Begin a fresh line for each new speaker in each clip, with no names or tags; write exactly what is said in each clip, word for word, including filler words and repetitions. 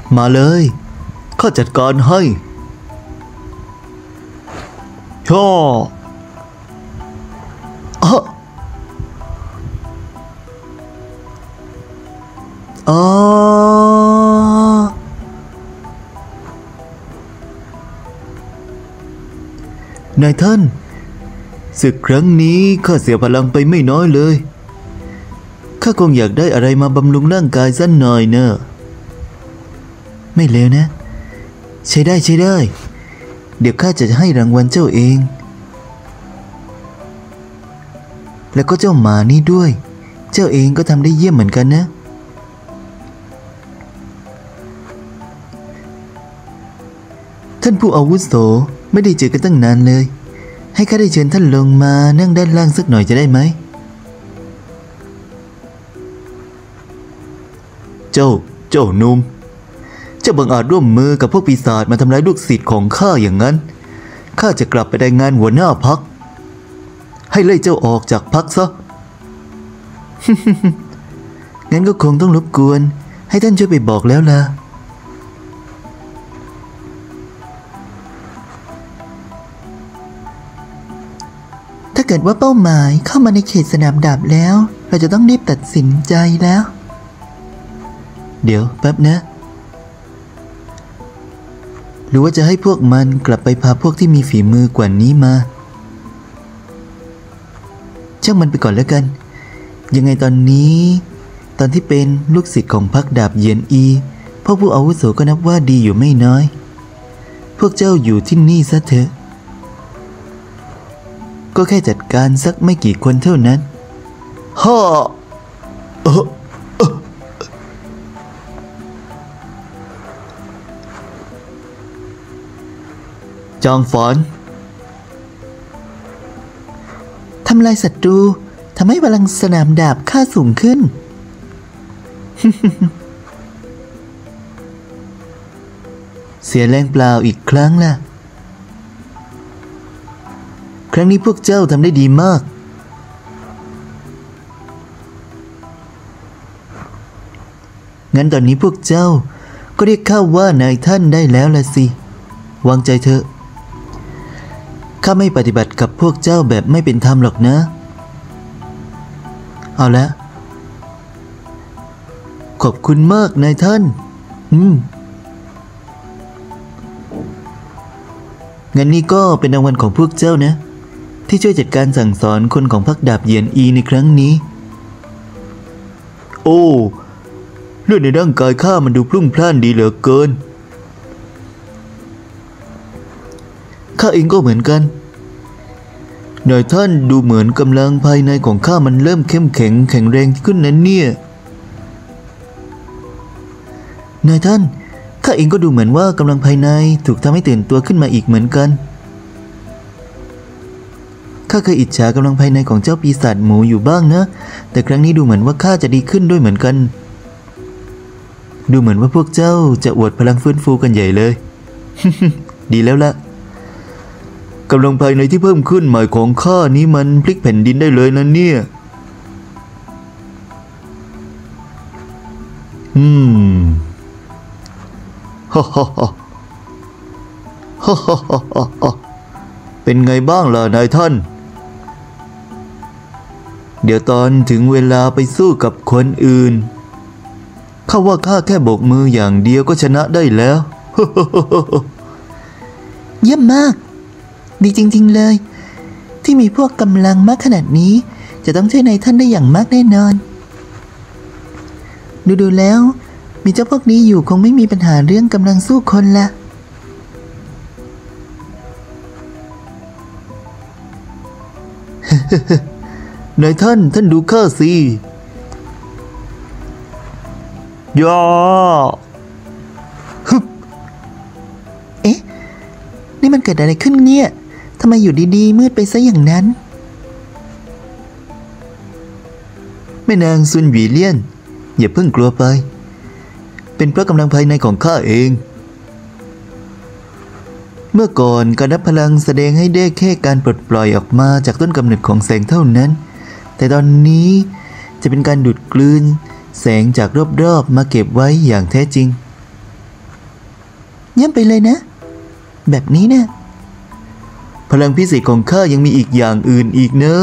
มาเลยข้าจัดการให้ฮ่ออะอ๋อนายท่านศึกครั้งนี้ข้าเสียพลังไปไม่น้อยเลยข้าคงอยากได้อะไรมาบำรุงร่างกายสักหน่อยเนอะไม่เลวนะใช้ได้ใช้ได้เดี๋ยวข้าจะให้รางวัลเจ้าเองแล้วก็เจ้าหมานี่ด้วยเจ้าเองก็ทำได้เยี่ยมเหมือนกันนะท่านผู้อาวุโสไม่ได้เจอกันตั้งนานเลยให้ข้าได้เชิญท่านลงมานั่งด้านล่างสักหน่อยจะได้ไหมเจ้าเจ้าหนุ่มเจ้าบังอาจร่วมมือกับพวกปีศาจมาทำร้ายลูกศิษย์ของข้าอย่างนั้นข้าจะกลับไปรายงานหัวหน้าพรรคให้ไล่เจ้าออกจากพรรคซะ งั้นก็คงต้องรบกวนให้ท่านช่วยไปบอกแล้วล่ะถ้าเกิดว่าเป้าหมายเข้ามาในเขตสนามดาบแล้วเราจะต้องรีบตัดสินใจแล้วเดี๋ยวแป๊บนะหรือว่าจะให้พวกมันกลับไปพาพวกที่มีฝีมือกว่านี้มาช่างมันไปก่อนแล้วกันยังไงตอนนี้ตอนที่เป็นลูกศิษย์ของพรรคดาบเยียนอีพ่อผู้อาวุโสก็นับว่าดีอยู่ไม่น้อยพวกเจ้าอยู่ที่นี่ซะเถอะก็แค่จัดการสักไม่กี่คนเท่านั้นฮ่าเออเออจางฝานทำลายศัตรูทำให้พลังสนามดาบค่าสูงขึ้น เสียแรงเปล่าอีกครั้งล่ะครั้งนี้พวกเจ้าทำได้ดีมากงั้นตอนนี้พวกเจ้าก็เรียกข้าว่านายท่านได้แล้วล่ะสิวางใจเถอะข้าไม่ปฏิบัติกับพวกเจ้าแบบไม่เป็นธรรมหรอกนะเอาละขอบคุณมากนายท่านอืมงั้นนี่ก็เป็นรางวัลของพวกเจ้านะที่ช่วยจัดการสั่งสอนคนของพรรคดาบเยียนอีในครั้งนี้โอ้เลือดในร่างกายข้ามันดูพลุ่งพล่านดีเหลือเกินข้าเองก็เหมือนกันนายท่านดูเหมือนกำลังภายในของข้ามันเริ่มเข้มแข็งแข็งแรงขึ้นนั้นเนี่ยนายท่านข้าเองก็ดูเหมือนว่ากำลังภายในถูกทำให้ตื่นตัวขึ้นมาอีกเหมือนกันข้าเคยอิจฉากำลังภายในของเจ้าปีศาจหมูอยู่บ้างนะแต่ครั้งนี้ดูเหมือนว่าข้าจะดีขึ้นด้วยเหมือนกันดูเหมือนว่าพวกเจ้าจะอวดพลังฟื้นฟูกันใหญ่เลย ดีแล้วล่ะกำลังภายในที่เพิ่มขึ้นหมายของข้านี้มันพลิกแผ่นดินได้เลยนะเนี่ยอืมฮ่าฮ่าฮ่าฮ่าฮ่าฮ่าเป็นไงบ้างล่ะนายท่านเดี๋ยวตอนถึงเวลาไปสู้กับคนอื่นข้าว่าข้าแค่โบกมืออย่างเดียวก็ชนะได้แล้ว เยี่ยมมากดีจริงๆเลยที่มีพวกกำลังมากขนาดนี้จะต้องช่วยนายท่านได้อย่างมากแน่นอนดูๆแล้วมีเจ้าพวกนี้อยู่คงไม่มีปัญหาเรื่องกำลังสู้คนละนายท่านท่านดูข้าสิย่าฮึบเอ๊ะนี่มันเกิดอะไรขึ้นเนี่ยทำไมอยู่ดีๆมืดไปซะอย่างนั้นแม่นางซุนหวีเลี่ยนอย่าเพิ่งกลัวไปเป็นเพราะกำลังภายในของข้าเองเมื่อก่อนการนับพลังแสดงให้ได้แค่การปลดปล่อยออกมาจากต้นกำเนิดของแสงเท่านั้นแต่ตอนนี้จะเป็นการดูดกลืนแสงจากรอบๆมาเก็บไว้อย่างแท้จริงเยี่ยมไปเลยนะแบบนี้นะพลังพิเศษของข้ายังมีอีกอย่างอื่นอีกเนอะ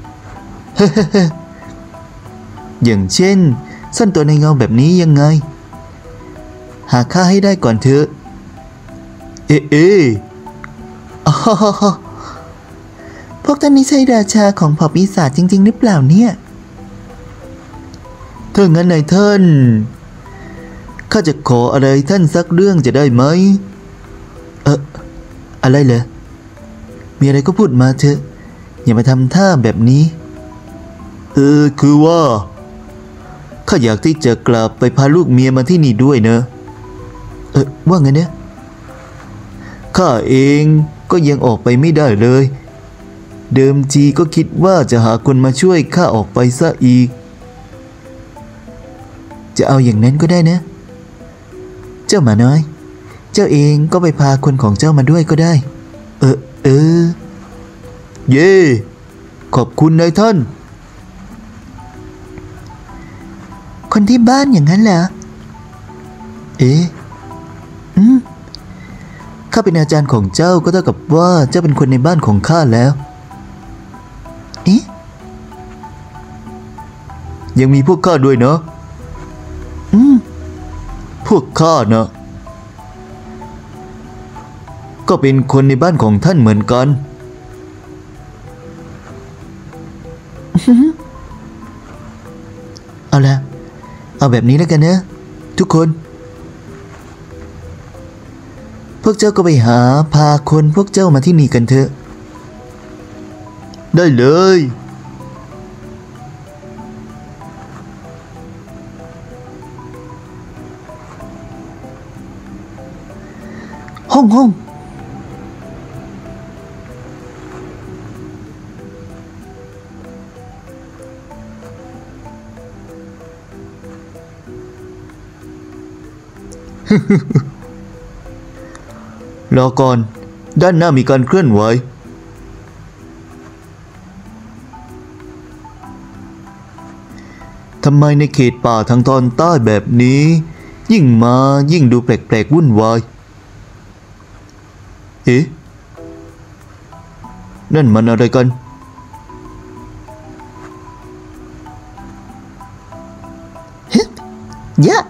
อย่างเช่นซ่อนตัวในเงาแบบนี้ยังไงหาข้าให้ได้ก่อนเถอะเอ๊ะเอ๊ะอ๋อพวกท่านนี่ใช่ราชาของเผ่าปีศาจจริงๆหรือเปล่าเนี่ยถ้างั้นนายท่านข้าจะขออะไรท่านสักเรื่องจะได้ไหมเอออะไรเหรอมีอะไรก็พูดมาเถอะอย่ามาทำท่าแบบนี้เออคือว่าข้าอยากที่จะกลับไปพาลูกเมียมาที่นี่ด้วยเนอะเออว่าไงเนี่ยข้าเองก็ยังออกไปไม่ได้เลยเดิมทีก็คิดว่าจะหาคนมาช่วยข้าออกไปซะอีกจะเอาอย่างนั้นก็ได้นะเจ้าหมาน้อยเจ้าเองก็ไปพาคนของเจ้ามาด้วยก็ได้เออเออเย่ขอบคุณนายท่านคนที่บ้านอย่างนั้นเหรอเอ๊ะอืมข้าเป็นอาจารย์ของเจ้าก็เท่ากับว่าเจ้าเป็นคนในบ้านของข้าแล้วเอ๊ะยังมีพวกข้าด้วยเนาะอืมพวกข้านะก็เป็นคนในบ้านของท่านเหมือนกันเอาละเอาแบบนี้แล้วกันนะทุกคนพวกเจ้าก็ไปหาพาคนพวกเจ้ามาที่นี่กันเถอะได้เลยห้องห้องรอก่อนด้านหน้ามีการเคลื่อนไหวทำไมในเขตป่าทางตอนใต้แบบนี้ยิ่งมายิ่งดูแปลกๆวุ่นวายเอ๊ะนั่นมันอะไรกันเฮ้ยยะ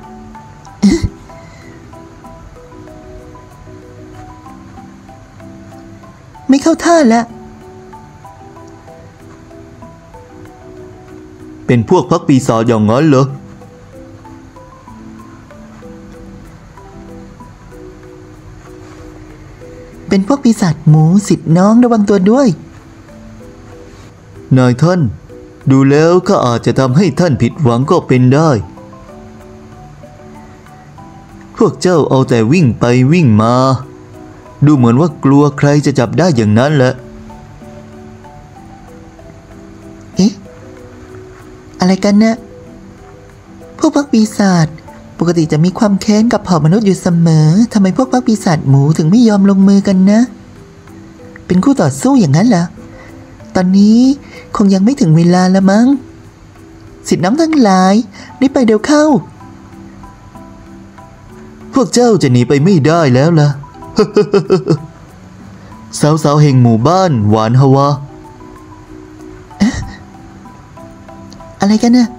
ไม่เข้าท่าแล้วเป็นพวกพรรคปีศาจอย่างนั้นเหรอเป็นพวกปีศาจหมูสิทธิ์น้องระวังตัวด้วยนายท่านดูแล้วก็อาจจะทำให้ท่านผิดหวังก็เป็นได้พวกเจ้าเอาแต่วิ่งไปวิ่งมาดูเหมือนว่ากลัวใครจะจับได้อย่างนั้นแหละเอ๊ะอะไรกันนะพวกพรรคปีศาจปกติจะมีความแค้นกับเผ่ามนุษย์อยู่เสมอทำไมพวกพรรคปีศาจหมูถึงไม่ยอมลงมือกันนะเป็นคู่ต่อสู้อย่างนั้นเหรอตอนนี้คงยังไม่ถึงเวลาละมั้งสิทธิ์น้องทั้งหลายรีบไปเดี๋ยวเข้าพวกเจ้าจะหนีไปไม่ได้แล้วล่ะ สาวๆแห่งหมู่บ้านหวานฮวาอะไรกันนะ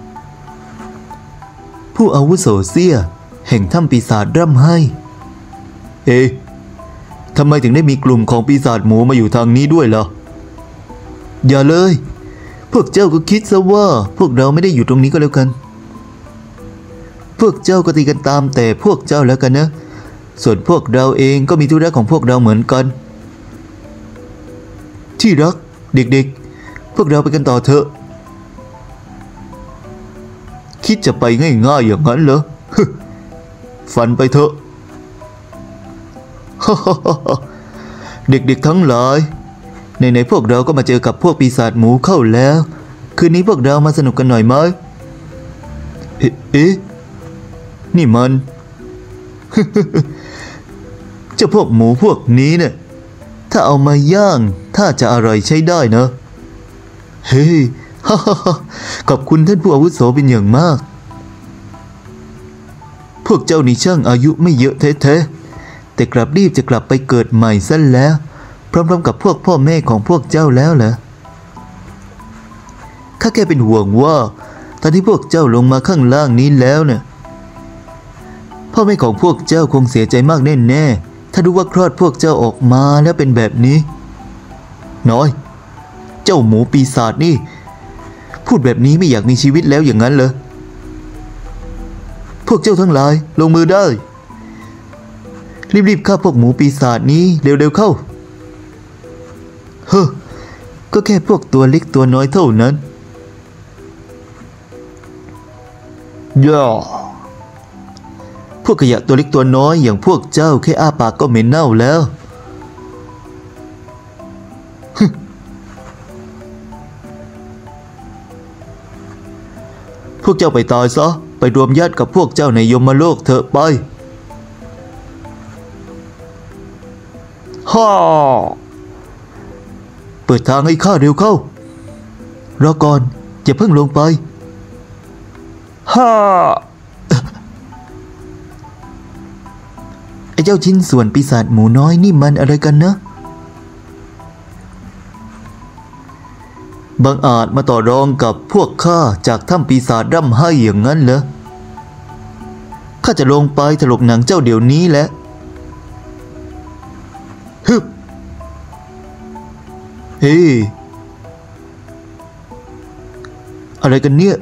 ผู้อาวุโสเสี้ยแห่งถ้ำปีศาจร่ำไห้เอ๊ะทำไมถึงได้มีกลุ่มของปีศาจหมูมาอยู่ทางนี้ด้วยล่ะอย่าเลยพวกเจ้าก็คิดซะว่าพวกเราไม่ได้อยู่ตรงนี้ก็แล้วกันพวกเจ้าก็ตีกันตามแต่พวกเจ้าแล้วกันนะส่วนพวกเราเองก็มีธุระของพวกเราเหมือนกันที่รักเด็กๆพวกเราไปกันต่อเถอะคิดจะไปง่ายๆอย่างนั้นเหรอ ฝันไปเถอะ เด็กๆทั้งหลายในๆพวกเราก็มาเจอกับพวกปีศาจหมูเข้าแล้วคืนนี้พวกเรามาสนุกกันหน่อยไหมเอ๊ะเอ๊ะนี่มัน เจ้าพวกหมูพวกนี้เนี่ยถ้าเอามาย่างถ้าจะอร่อยใช้ได้นะเฮ้ย ขอบคุณท่านผู้อาวุโสเป็นอย่างมากพวกเจ้านี่ช่างอายุไม่เยอะแท้ๆแต่แต่กลับรีบจะกลับไปเกิดใหม่ซะแล้วพร้อมๆกับพวกพ่อแม่ของพวกเจ้าแล้วเหรอข้าแค่เป็นห่วงว่าตอนที่พวกเจ้าลงมาข้างล่างนี้แล้วเนี่ยพ่อแม่ของพวกเจ้าคงเสียใจมากแน่ๆถ้ารู้ว่าคลอดพวกเจ้าออกมาแล้วเป็นแบบนี้น้อยเจ้าหมูปีศาจนี่พูดแบบนี้ไม่อยากมีชีวิตแล้วอย่างนั้นเหรอพวกเจ้าทั้งหลายลงมือได้รีบๆฆ่าพวกหมูปีศาจนี้เร็วๆเข้าเฮ้อก็แค่พวกตัวเล็กตัวน้อยเท่านั้นย่าพวกขยะตัวเล็กตัวน้อยอย่างพวกเจ้าแค่อ้าปากก็เหม็นเน่าแล้วพวกเจ้าไปตายซะไปรวมญาติกับพวกเจ้าในยมโลกเถอะไปฮ่าเปิดทางให้ข้าเร็วเข้ารอก่อนอย่าเพิ่งลงไปฮ่าไอ้เจ้าชิ้นส่วนปีศาจหมูน้อยนี่มันอะไรกันนะบังอาจมาต่อรองกับพวกข้าจากถ้ำปีศาจร่ำไห้อย่างนั้นเหรอข้าจะลงไปถลกหนังเจ้าเดี๋ยวนี้แหละฮึบเฮ้อะไรกันเนี่ย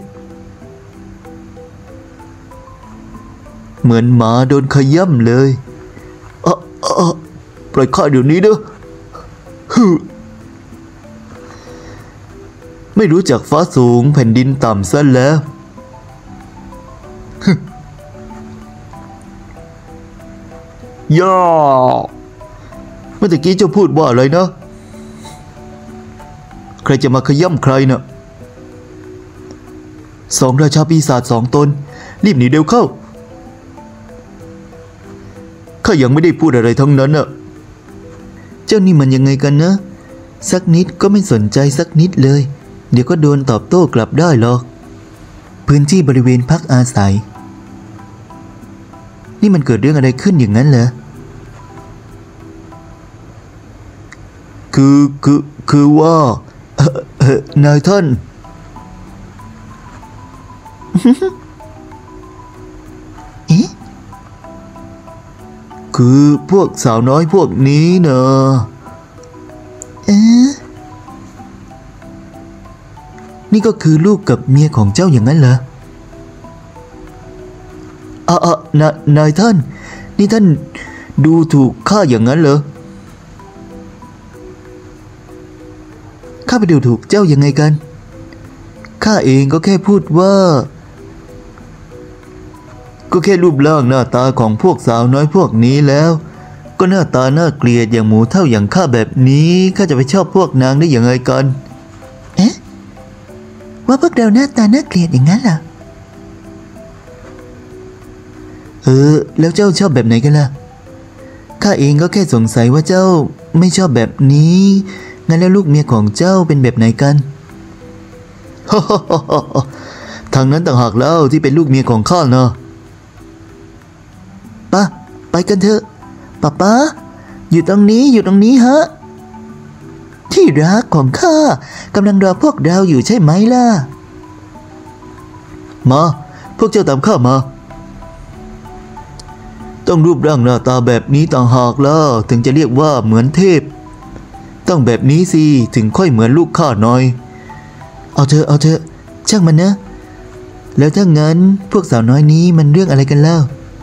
เหมือนหมาโดนขย้ำเลยอ่ะอ่ะปล่อยข้าเดี๋ยวนี้เด้อฮึไม่รู้จักฟ้าสูงแผ่นดินต่ำซะแล้วย่าเมื่อกี้เจ้าพูดว่าอะไรนะใครจะมาขย่ำใครนะ่ะสองราชาปีศาจสองตนรีบหนีเร็วเข้าข้ายังไม่ได้พูดอะไรทั้งนั้นน่ะเจ้านี่มันยังไงกันนะสักนิดก็ไม่สนใจสักนิดเลยเดี๋ยวก็โดนตอบโต้กลับได้หรอกพื้นที่บริเวณพักอาศัยนี่มันเกิดเรื่องอะไรขึ้นอย่างนั้นเหรอคือคือคือว่าเออเออนายท่าน เอ๊ะคือพวกสาวน้อยพวกนี้เนอะเอ๊ะนี่ก็คือลูกกับเมียของเจ้าอย่างนั้นเหรออ่ะอ่ะนายนายท่านนี่ท่านดูถูกข้าอย่างนั้นเหรอข้าไปดูถูกเจ้ายังไงกันข้าเองก็แค่พูดว่าก็แค่รูปร่างหน้าตาของพวกสาวน้อยพวกนี้แล้วก็หน้าตาน่าเกลียดอย่างหมูเท่าอย่างข้าแบบนี้ข้าจะไปชอบพวกนางได้อย่างไรกันเอ๊ะว่าพวกเราหน้าตาน่าเกลียดอย่างนั้นเหรอเออแล้วเจ้าชอบแบบไหนกันล่ะข้าเองก็แค่สงสัยว่าเจ้าไม่ชอบแบบนี้งั้นแล้วลูกเมียของเจ้าเป็นแบบไหนกันฮ่าฮ่าฮ่าฮ่าทางนั้นต่างหากแล้วที่เป็นลูกเมียของข้าเนาะป้าไปกันเถอะป้าป้าอยู่ตรงนี้อยู่ตรงนี้ฮะที่รักของข้ากำลังรอพวกเราอยู่ใช่ไหมล่ะมาพวกเจ้าตามข้ามาต้องรูปร่างหน้าตาแบบนี้ต่างหากแล้วถึงจะเรียกว่าเหมือนเทพต้องแบบนี้สิถึงค่อยเหมือนลูกข้าหน่อยเอาเถอะเอาเถอะช่างมันนะแล้วถ้างั้นพวกสาวน้อยนี้มันเรื่องอะไรกันเล่า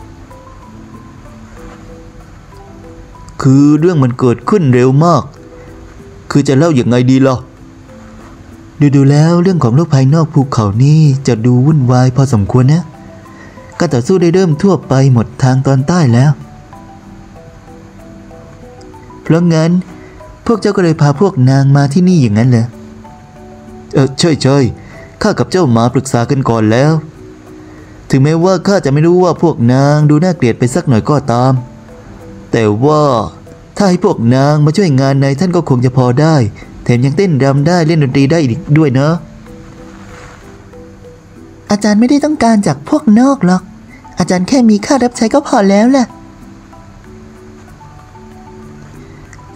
คือเรื่องมันเกิดขึ้นเร็วมากคือจะเล่าอย่างไงดีล่ะดูดูแล้วเรื่องของโลกภายนอกภูเขานี่จะดูวุ่นวายพอสมควรนะการต่อสู้ได้เริ่มทั่วไปหมดทางตอนใต้แล้วเพราะงั้นพวกเจ้าก็เลยพาพวกนางมาที่นี่อย่างนั้นเหรอเออใช่ใช่ข้ากับเจ้าหมาปรึกษากันก่อนแล้วถึงแม้ว่าข้าจะไม่รู้ว่าพวกนางดูน่าเกลียดไปสักหน่อยก็ตามแต่ว่าถ้าให้พวกนางมาช่วยงานในท่านก็คงจะพอได้แถมยังเต้นรำได้เล่นดนตรีได้อีกด้วยเนอะอาจารย์ไม่ได้ต้องการจากพวกนอกหรอกอาจารย์แค่มีค่ารับใช้ก็พอแล้วแหละ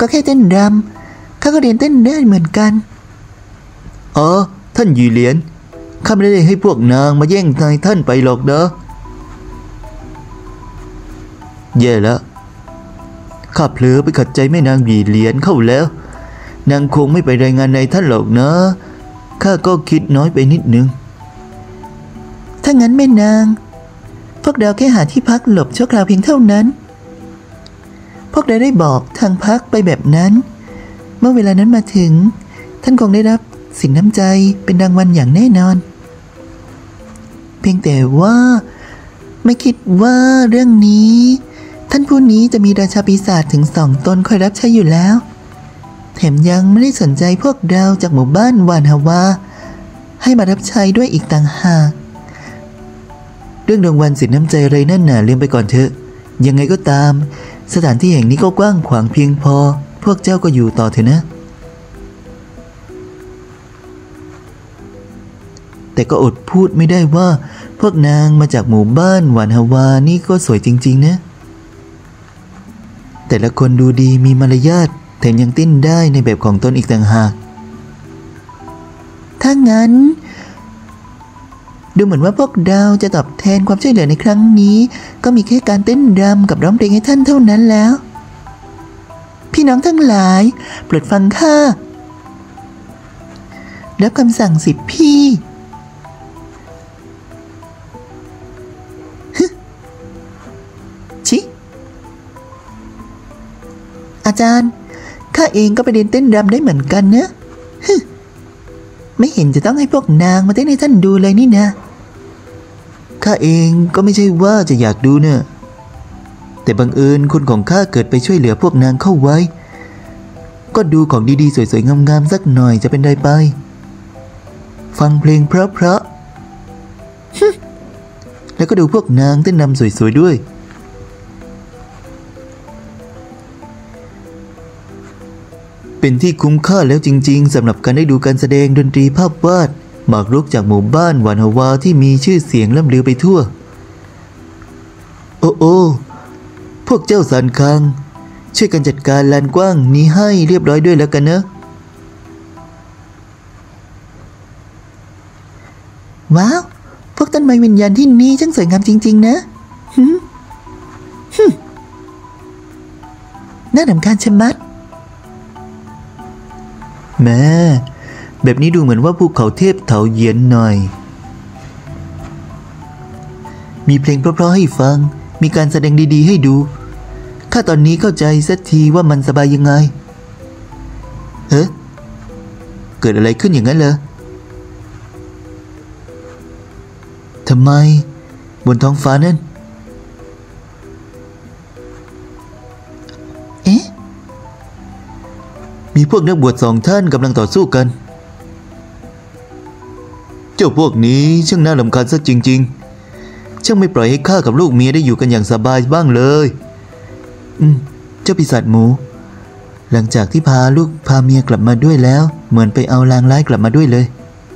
ก็แค่เต้นรำข้าก็เรียนเต้นได้เหมือนกัน
อ๋อท่านหยีเหลียนข้าไม่ได้ให้พวกนางมาแย่งนายท่านไปหรอกเด้อแย่แล้วข้าเผลอไปขัดใจแม่นางหยีเหลียนเข้าแล้วนางคงไม่ไปรายงานนายท่านหรอกนะข้าก็คิดน้อยไปนิดนึง
ถ้างั้นแม่นางพวกเราแค่หาที่พักหลบชั่วคราวเพียงเท่านั้นพวกเราได้บอกทางพักไปแบบนั้นเมื่อเวลานั้นมาถึงท่านคงได้รับสินน้ำใจเป็นรางวัลอย่างแน่นอนเพียงแต่ว่าไม่คิดว่าเรื่องนี้ท่านผู้นี้จะมีราชาปีศาจถึงสองตนคอยรับใช้อยู่แล้วแถมยังไม่ได้สนใจพวกเราจากหมู่บ้านวานฮาวาให้มารับใช้ด้วยอีกต่างหาก
เรื่องรางวัลสินน้ำใจอะไรนั่นน่ะเลื่อนไปก่อนเถอะยังไงก็ตามสถานที่แห่งนี้ก็กว้างขวางเพียงพอพวกเจ้าก็อยู่ต่อเถอะนะแต่ก็อดพูดไม่ได้ว่าพวกนางมาจากหมู่บ้านหวานฮาวานี่ก็สวยจริงๆนะแต่ละคนดูดีมีมารยาทแถมยังเต้นได้ในแบบของตนอีกต่างหาก
ถ้างั้นดูเหมือนว่าพวกเราจะตอบแทนความช่วยเหลือในครั้งนี้ก็มีแค่การเต้นรำกับร้องเพลงให้ท่านเท่านั้นแล้วพี่น้องทั้งหลายโปรดฟังข้ารับคำสั่งสิพี่ชิอาจารย์ข้าเองก็ไปเรียนเต้นรำได้เหมือนกันนะไม่เห็นจะต้องให้พวกนางมาเต้นให้ท่านดูเลยนี่นะ
ข้าเองก็ไม่ใช่ว่าจะอยากดูเนอะแต่บังเอิญคนของข้าเกิดไปช่วยเหลือพวกนางเข้าไว้ก็ดูของดีๆสวยๆงามๆสักหน่อยจะเป็นไรไปฟังเพลงเพราะๆแล้วก็ดูพวกนางเต้นรำสวยๆด้วยเป็นที่คุ้มค่าแล้วจริงๆสำหรับการได้ดูการแสดงดนตรีภาพวาดหมากรุกจากหมู่บ้านหวานฮาวาที่มีชื่อเสียงล่ำลือไปทั่วโอ้โอ้พวกเจ้าสานคังช่วยกันจัดการลานกว้างนี้ให้เรียบร้อยด้วยแล้วกันนะ
ว้าวพวกต้นไม้วิญญาณที่นี่ช่างสวยงามจริงๆนะฮึฮึน่ารำคาญชะมัด
แม่แบบนี้ดูเหมือนว่าภูเขาเทพเถาเยียนหน่อยมีเพลงเพราะๆให้ฟังมีการแสดงดีๆให้ดูข้าตอนนี้เข้าใจสักทีว่ามันสบายยังไงเฮ้เกิดอะไรขึ้นอย่างนั้นเหรอทำไมบนท้องฟ้านั่น
เอ๊ะ
มีพวกนักบวชสองท่านกำลังต่อสู้กันเจ้าพวกนี้ช่างน่ารำคาญซะจริงๆช่างไม่ปล่อยให้ข้ากับลูกเมียได้อยู่กันอย่างสบายบ้างเลยอืมเจ้าปีศาจหมูหลังจากที่พาลูกพาเมียกลับมาด้วยแล้วเหมือนไปเอาลางร้ายกลับมาด้วยเลย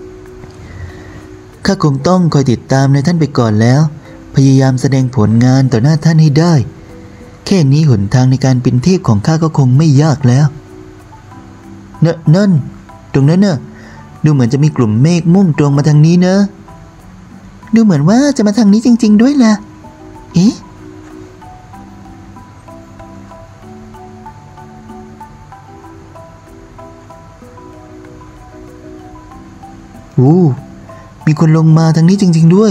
ข้าคงต้องคอยติดตามในท่านไปก่อนแล้วพยายามแสดงผลงานต่อหน้าท่านให้ได้แค่นี้หนทางในการเป็นเทพของข้าก็คงไม่ยากแล้วเนนั่นตรงนั้นน่ะดูเหมือนจะมีกลุ่มเมฆมุ่งตรงมาทางนี้นะ
ดูเหมือนว่าจะมาทางนี้จริงๆด้วยล่ะเอ๊ะ
โอ้มีคนลงมาทางนี้จริงๆด้วย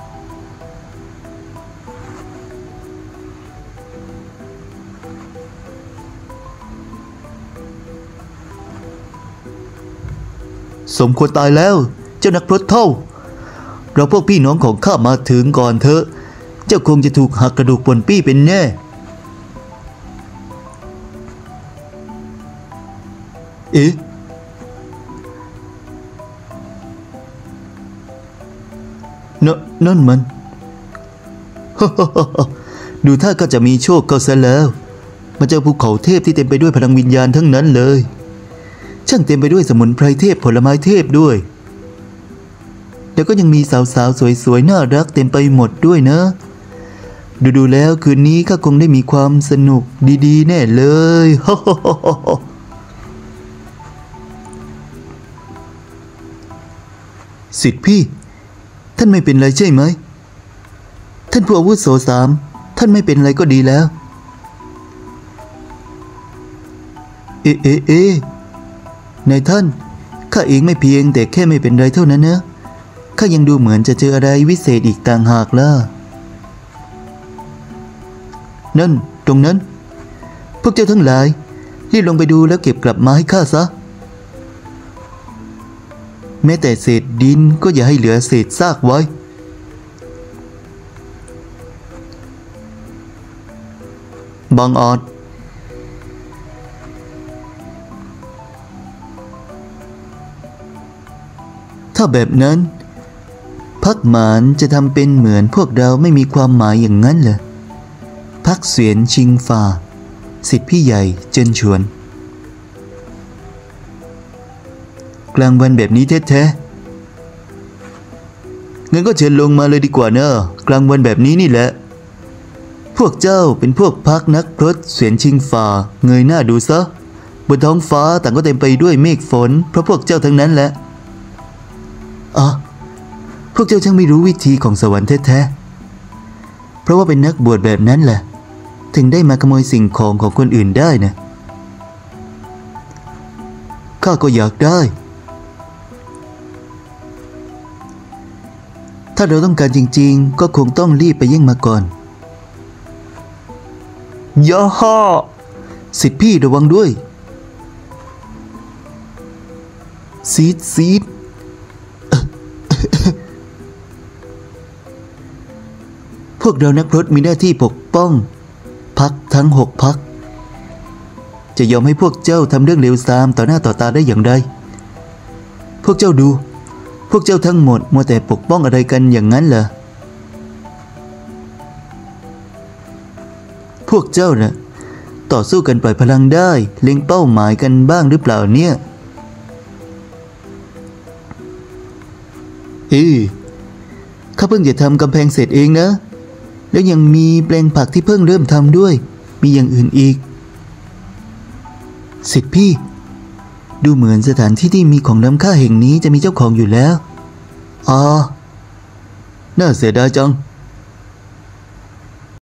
สมควรตายแล้วเจ้านักพรตเท่าเราพวกพี่น้องของข้ามาถึงก่อนเถอะเจ้าคงจะถูกหักกระดูกปนปี้เป็นแน่เอ๊ะนนั่นมัน ดูท่าก็จะมีโชคก็ซะแล้วมาเจอภูเขาเทพที่เต็มไปด้วยพลังวิญญาณทั้งนั้นเลยช่างเต็มไปด้วยสมุนไพรเทพผลไม้เทพด้วยแล้วก็ยังมีสาวๆสวยๆน่ารักเต็มไปหมดด้วยนะดูๆแล้วคืนนี้ข้าคงได้มีความสนุกดีๆแน่เลย สิทธิ์พี่ท่านไม่เป็นไรใช่ไหมท่านผู้อาวุโสสามท่านไม่เป็นไรก็ดีแล้ว เอ๊ะเอ๊ะเอ๊ะนายท่านข้าเองไม่เพียงแต่แค่ไม่เป็นไรเท่านั้นนะข้ายังดูเหมือนจะเจออะไรวิเศษอีกต่างหากล่ะนั่นตรงนั้นพวกเจ้าทั้งหลายรีบลงไปดูแล้วเก็บกลับมาให้ข้าซะแม้แต่เศษดินก็อย่าให้เหลือเศษซากไว้บางอาจถ้าแบบนั้นพักหมานจะทำเป็นเหมือนพวกเราไม่มีความหมายอย่างนั้นเหรอพักเสวียนชิงฝ่าสิทธิพี่ใหญ่เจินชวนกลางวันแบบนี้แท้ๆงั้นก็เชิญลงมาเลยดีกว่าเนอะกลางวันแบบนี้นี่แหละพวกเจ้าเป็นพวกพักนักพรตเสวียนชิงฝ่าเงยหน้าดูซะบนท้องฟ้าต่างก็เต็มไปด้วยเมฆฝนเพราะพวกเจ้าทั้งนั้นแหละอ๋อพวกเจ้าช่างไม่รู้วิธีของสวรรค์แท้ๆเพราะว่าเป็นนักบวชแบบนั้นแหละถึงได้มาขโมยสิ่งของของคนอื่นได้นะข้าก็อยากได้ถ้าเราต้องการจริงๆก็คงต้องรีบไปแย่งมาก่อนย่าฮ่าสิทธิพี่ระวังด้วยซีดซีดพวกเรานักพรตมีหน้าที่ปกป้องพรรคทั้งหกพรรคจะยอมให้พวกเจ้าทำเรื่องเลวทรามต่อหน้าต่อตาได้อย่างไรพวกเจ้าดูพวกเจ้าทั้งหมดมัวแต่ปกป้องอะไรกันอย่างนั้นเหรอพวกเจ้าน่ะต่อสู้กันปล่อยพลังได้เล็งเป้าหมายกันบ้างหรือเปล่าเนี่ยเฮ้ยข้าเพิ่งจะทำกำแพงเสร็จเองนะแล้วยังมีแปลงผักที่เพิ่งเริ่มทำด้วยมีอย่างอื่นอีกสิทธิพี่ดูเหมือนสถานที่ที่มีของล้ำค่าแห่งนี้จะมีเจ้าของอยู่แล้วอ๋อน่าเสียดายจัง